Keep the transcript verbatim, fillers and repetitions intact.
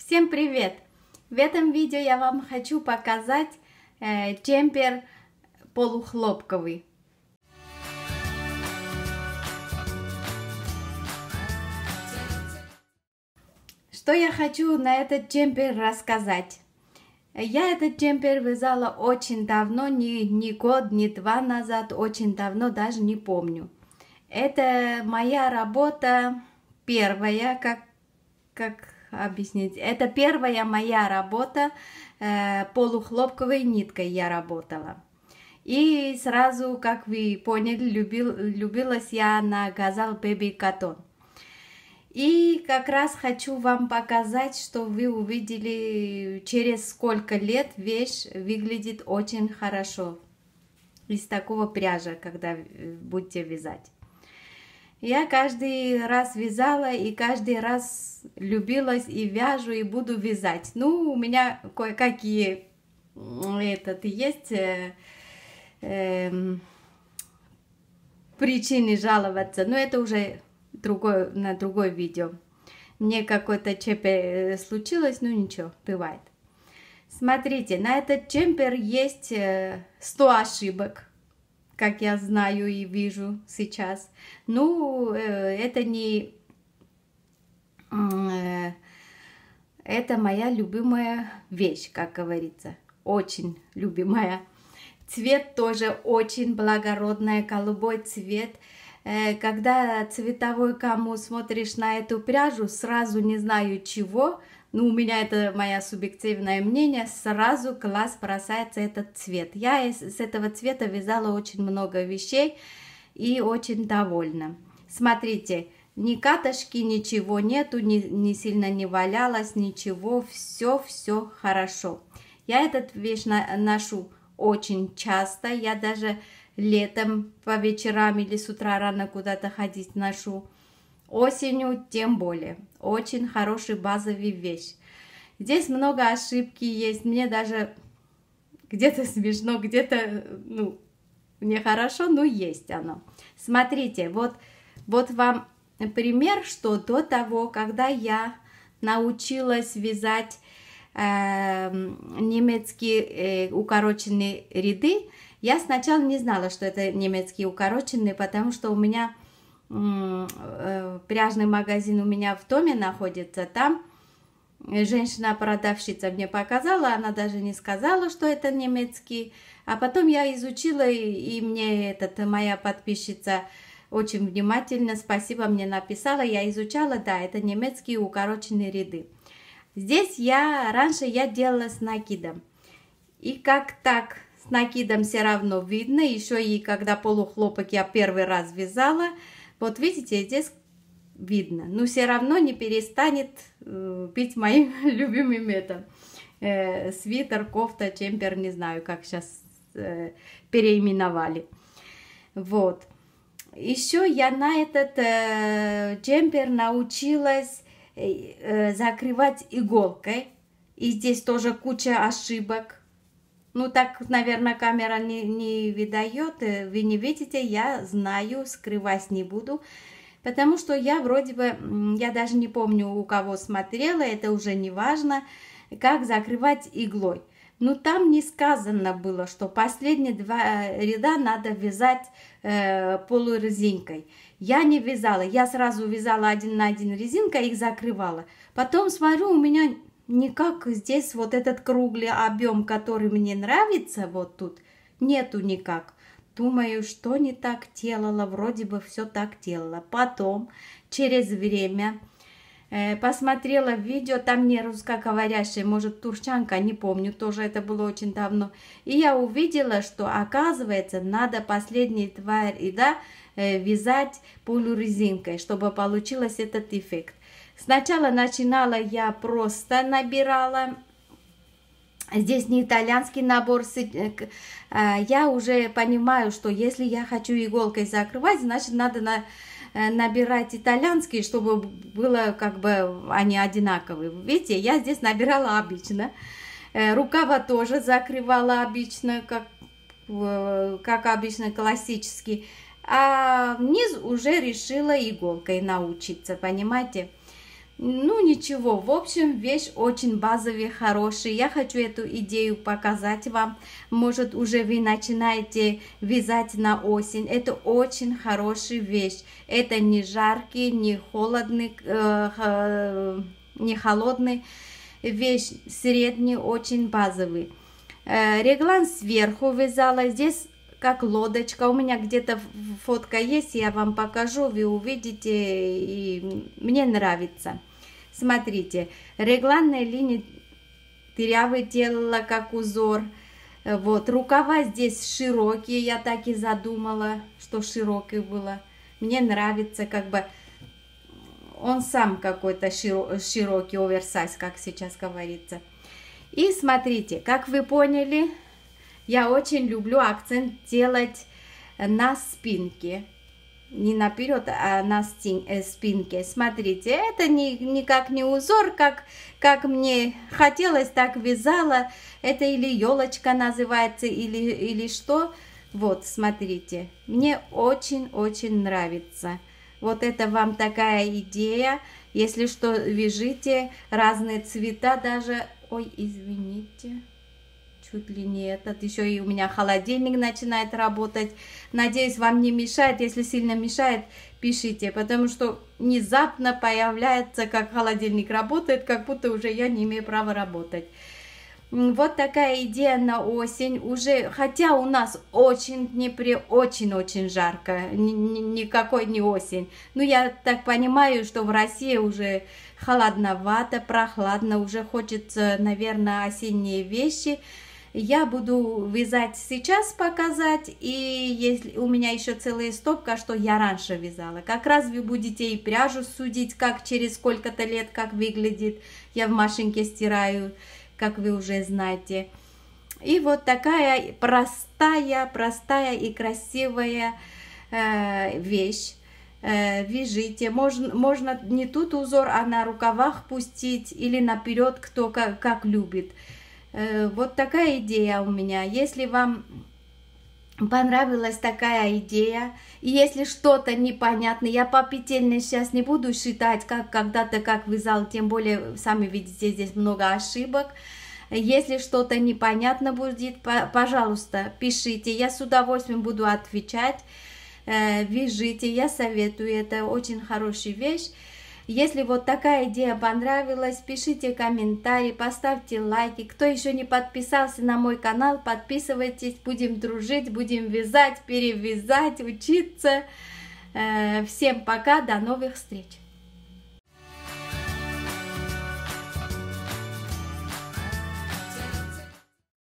Всем привет! В этом видео я вам хочу показать э, джемпер полухлопковый. Что я хочу на этот джемпер рассказать? Я этот джемпер вязала очень давно, не, не год, не два назад, очень давно, даже не помню. Это моя работа первая, как, как объяснить, это первая моя работа, э, полухлопковой ниткой я работала. И сразу, как вы поняли, любил, любилась я на Газал Baby Cotton. И как раз хочу вам показать, что вы увидели, через сколько лет вещь выглядит очень хорошо из такого пряжа, когда будете вязать. Я каждый раз вязала и каждый раз любилась и вяжу и буду вязать. Ну, у меня кое-какие этот есть э, э, причины жаловаться, но это уже другой, на другое видео. Мне какой-то ЧП случилось, ну ничего, бывает. Смотрите, на этот джемпер есть сто ошибок, как я знаю и вижу сейчас. Ну, это не... Это моя любимая вещь, как говорится. Очень любимая. Цвет тоже очень благородный, голубой цвет. Когда цветовой кому смотришь на эту пряжу, сразу не знаю чего, ну, у меня это мое субъективное мнение, сразу глаз бросается этот цвет. Я с этого цвета вязала очень много вещей и очень довольна. Смотрите, ни катышки, ничего нету, ни, ни сильно не валялось, ничего, все-все хорошо. Я этот вещь ношу очень часто, я даже летом по вечерам или с утра рано куда-то ходить ношу. Осенью тем более. Очень хороший базовый вещь. Здесь много ошибки есть. Мне даже где-то смешно, где-то ну, нехорошо, но есть оно. Смотрите, вот, вот вам пример, что до того, когда я научилась вязать э, немецкие э, укороченные ряды, я сначала не знала, что это немецкие укороченные, потому что у меня э, пряжный магазин у меня в доме находится. Там женщина-продавщица мне показала, она даже не сказала, что это немецкий. А потом я изучила, и, и мне этот, моя подписчица очень внимательно, спасибо, мне написала, я изучала, да, это немецкие укороченные ряды. Здесь я, раньше я делала с накидом. И как так... С накидом все равно видно, еще и когда полухлопок я первый раз вязала, вот видите, здесь видно, но все равно не перестанет э, быть моим любимым это, э, свитер, кофта, джемпер, не знаю, как сейчас э, переименовали. Вот. Еще я на этот э, джемпер научилась э, э, закрывать иголкой, и здесь тоже куча ошибок. Ну, так, наверное, камера не, не выдает, вы не видите, я знаю, скрывать не буду, потому что я вроде бы, я даже не помню, у кого смотрела, это уже не важно, как закрывать иглой. Но там не сказано было, что последние два ряда надо вязать э, полурезинкой. Я не вязала, я сразу вязала один на один резинкой, их закрывала. Потом смотрю, у меня... Никак здесь вот этот круглый объем, который мне нравится, вот тут, нету никак. Думаю, что не так делала, вроде бы все так делала. Потом, через время, э, посмотрела видео, там не русскоговорящая, может, турчанка, не помню, тоже это было очень давно. И я увидела, что, оказывается, надо последние два ряда э, вязать полурезинкой, чтобы получилось этот эффект. Сначала начинала я просто набирала, здесь не итальянский набор, я уже понимаю, что если я хочу иголкой закрывать, значит надо на, набирать итальянский, чтобы было как бы они одинаковые. Видите, я здесь набирала обычно, рукава тоже закрывала обычно, как, как обычно классический, а вниз уже решила иголкой научиться, понимаете? Ну, ничего, в общем, вещь очень базовая, хорошая. Я хочу эту идею показать вам. Может, уже вы начинаете вязать на осень. Это очень хорошая вещь. Это не жаркий, не холодный, э, не холодный. Вещь средний, очень базовый. Э, реглан сверху вязала. Здесь как лодочка. У меня где-то фотка есть, я вам покажу, вы увидите, и мне нравится. Смотрите, регланная линия дырявая делала как узор. Вот, рукава здесь широкие, я так и задумала, что широкий было. Мне нравится, как бы, он сам какой-то широкий, оверсайз, как сейчас говорится. И смотрите, как вы поняли, я очень люблю акцент делать на спинке. Не наперед, а на спинке. Смотрите, это не, никак не узор, как, как мне хотелось, так вязала. Это или елочка называется, или, или что. Вот, смотрите, мне очень-очень нравится. Вот это вам такая идея. Если что, вяжите разные цвета даже. Ой, извините. Чуть ли не этот, еще и у меня холодильник начинает работать. Надеюсь, вам не мешает. Если сильно мешает, пишите, потому что внезапно появляется, как холодильник работает, как будто уже я не имею права работать. Вот такая идея на осень. Уже, хотя у нас очень в Днепре очень-очень жарко, никакой не осень. Но я так понимаю, что в России уже холодновато, прохладно, уже хочется, наверное, осенние вещи. Я буду вязать сейчас, показать, и если у меня еще целая стопка, что я раньше вязала. Как раз вы будете и пряжу судить, как через сколько-то лет, как выглядит. Я в машинке стираю, как вы уже знаете. И вот такая простая, простая и красивая э, вещь. Э, вяжите. Можно, можно не тут узор, а на рукавах пустить или наперед, кто как, как любит. Вот такая идея у меня. Если вам понравилась такая идея, и если что-то непонятно, я по петельной сейчас не буду считать, как когда-то, как вязал, тем более, сами видите, здесь много ошибок. Если что-то непонятно будет, пожалуйста, пишите, я с удовольствием буду отвечать. Вяжите, я советую, это очень хорошая вещь. Если вот такая идея понравилась, пишите комментарии, поставьте лайки. Кто еще не подписался на мой канал, подписывайтесь. Будем дружить, будем вязать, перевязать, учиться. Всем пока, до новых встреч!